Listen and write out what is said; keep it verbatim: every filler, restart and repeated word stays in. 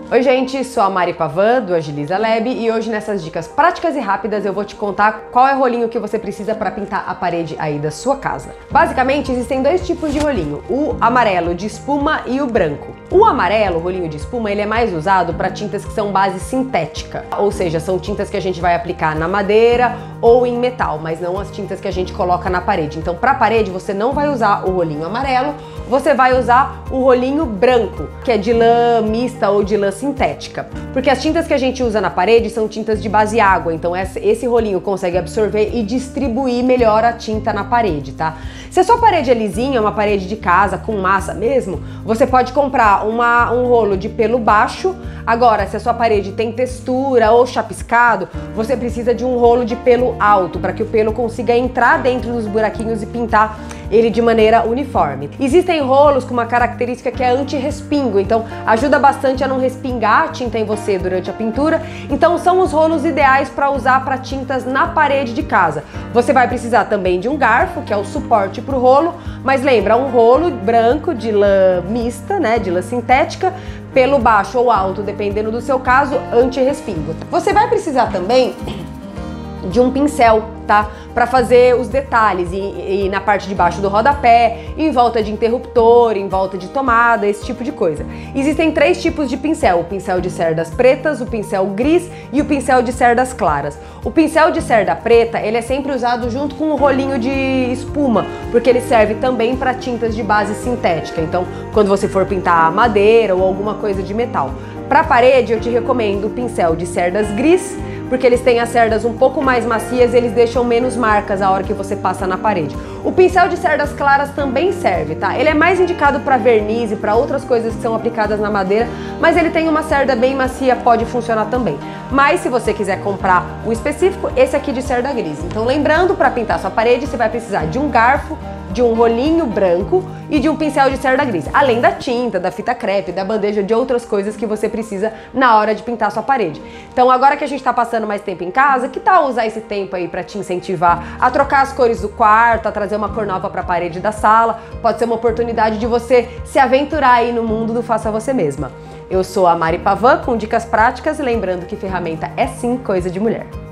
Oi gente, sou a Mari Pavan do Agiliza Lab e hoje nessas dicas práticas e rápidas eu vou te contar qual é o rolinho que você precisa para pintar a parede aí da sua casa. Basicamente existem dois tipos de rolinho, o amarelo de espuma e o branco. O amarelo, o rolinho de espuma, ele é mais usado para tintas que são base sintética, ou seja, são tintas que a gente vai aplicar na madeira ou em metal, mas não as tintas que a gente coloca na parede. Então para a parede você não vai usar o rolinho amarelo, você vai usar o rolinho branco, que é de lã mista ou de lã sintética. Porque as tintas que a gente usa na parede são tintas de base água, então esse rolinho consegue absorver e distribuir melhor a tinta na parede, tá? Se a sua parede é lisinha, uma parede de casa com massa mesmo, você pode comprar uma, um rolo de pelo baixo. Agora, se a sua parede tem textura ou chapiscado, você precisa de um rolo de pelo alto, para que o pelo consiga entrar dentro dos buraquinhos e pintar ele de maneira uniforme. Existem rolos com uma característica que é anti-respingo, então ajuda bastante a não respingar a tinta em você durante a pintura. Então são os rolos ideais para usar para tintas na parede de casa. Você vai precisar também de um garfo, que é o suporte para o rolo, mas lembra, um rolo branco de lã mista, né, de lã sintética, pelo baixo ou alto, dependendo do seu caso, anti-respingo. Você vai precisar também de um pincel, tá? Para fazer os detalhes e, e na parte de baixo do rodapé, em volta de interruptor, em volta de tomada, esse tipo de coisa. Existem três tipos de pincel: o pincel de cerdas pretas, o pincel gris e o pincel de cerdas claras. O pincel de cerda preta, ele é sempre usado junto com o rolinho de espuma, porque ele serve também para tintas de base sintética. Então, quando você for pintar madeira ou alguma coisa de metal. Para parede, eu te recomendo o pincel de cerdas gris, porque eles têm as cerdas um pouco mais macias e eles deixam menos marcas a hora que você passa na parede. O pincel de cerdas claras também serve, tá? Ele é mais indicado para verniz e para outras coisas que são aplicadas na madeira, mas ele tem uma cerda bem macia, pode funcionar também. Mas se você quiser comprar o específico, esse aqui de cerda gris. Então lembrando, para pintar sua parede, você vai precisar de um garfo, de um rolinho branco e de um pincel de cerda gris, além da tinta, da fita crepe, da bandeja, de outras coisas que você precisa na hora de pintar sua parede. Então agora que a gente tá passando mais tempo em casa, que tal usar esse tempo aí para te incentivar a trocar as cores do quarto, a trazer uma cor nova para a parede da sala? Pode ser uma oportunidade de você se aventurar aí no mundo do faça você mesma. Eu sou a Mari Pavan com dicas práticas, lembrando que ferramenta é sim coisa de mulher.